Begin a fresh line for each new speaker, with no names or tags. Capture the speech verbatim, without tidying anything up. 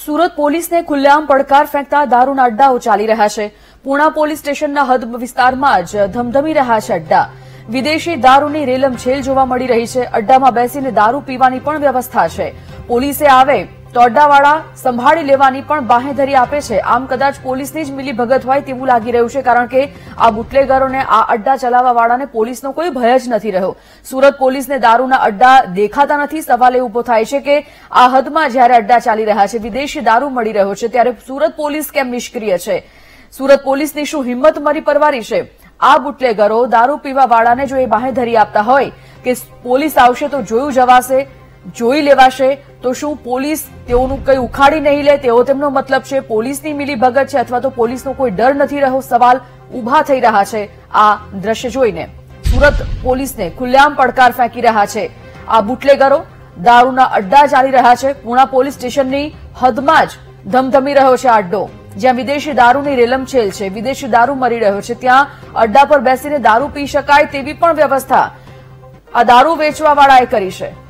સુરત પોલીસને ખુલ્લેઆમ પડકાર ફેંકતા દારૂના અડ્ડાઓ ચાલી રહ્યા છે। પૂર્ણા પોલીસ સ્ટેશનના હદ વિસ્તારમાં જ ધમધમી રહ્યા છે અડ્ડા। વિદેશી દારૂની રેલમછેલ જોવા મળી રહી છે। અડ્ડામાં બેસીને દારૂ પીવાની પણ વ્યવસ્થા છે। પોલીસે આવે તો અડ્ડાવાળા સંભાળી લેવાની પણ બાહેધરી આપે છે। આમ કદાચ પોલીસની જ મિલીભગત હોય તેવું લાગી રહ્યું છે, કારણ કે આ બુટલેગરોને આ અડ્ડા ચલાવવાવાળાને પોલીસનો કોઈ ભય જ નથી રહ્યો। સુરત પોલીસને દારૂના અડ્ડા દેખાતા નથી। સવાલ એ ઉભો થાય છે કે આ હદમાં જ્યારે અડ્ડા ચાલી રહ્યા છે, વિદેશી દારૂ મળી રહ્યો છે, ત્યારે સુરત પોલીસ કેમ નિષ્ક્રિય છે? સુરત પોલીસની શું હિંમત મરી પરવારી છે? આ બુટલેગરો દારૂ પીવાવાળાને જો એ બાહેધરી આપતા હોય કે પોલીસ આવશે તો જોયું જવાશે, જોઈ લેવાશે, તો શું પોલીસ તેઓનું કંઈ ઉખાડી નહીં લે? તેઓ તેમનો મતલબ છે પોલીસની મિલીભગત છે, અથવા તો પોલીસનો કોઈ ડર નથી રહ્યો? સવાલ ઉભા થઈ રહ્યા છે આ દ્રશ્ય જોઈને। સુરત પોલીસને ખુલ્લેઆમ પડકાર ફેંકી રહ્યા છે આ બુટલેગરો। દારૂના અડ્ડા ચાલી રહ્યા છે। પૂર્ણા પોલીસ સ્ટેશનની હદમાં જ ધમધમી રહ્યો છે આ અડ્ડો, જ્યાં વિદેશી દારૂની રેલમછેલ છે, વિદેશી દારૂ મળી રહ્યો છે। ત્યાં અડ્ડા પર બેસીને દારૂ પી શકાય તેવી પણ વ્યવસ્થા આ દારૂ વેચવાવાળાએ કરી છે।